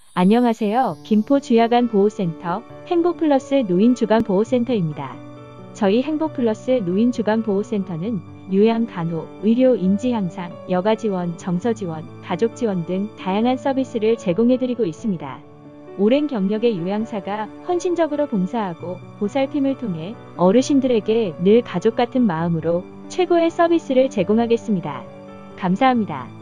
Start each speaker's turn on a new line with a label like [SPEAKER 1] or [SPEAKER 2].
[SPEAKER 1] 안녕하세요. 김포 주야간 보호센터 행복플러스 노인주간보호센터입니다. 저희 행복플러스 노인주간보호센터는 요양, 간호, 의료, 인지 향상, 여가 지원, 정서 지원, 가족 지원 등 다양한 서비스를 제공해드리고 있습니다. 오랜 경력의 요양사가 헌신적으로 봉사하고 보살핌을 통해 어르신들에게 늘 가족 같은 마음으로 최고의 서비스를 제공하겠습니다. 감사합니다.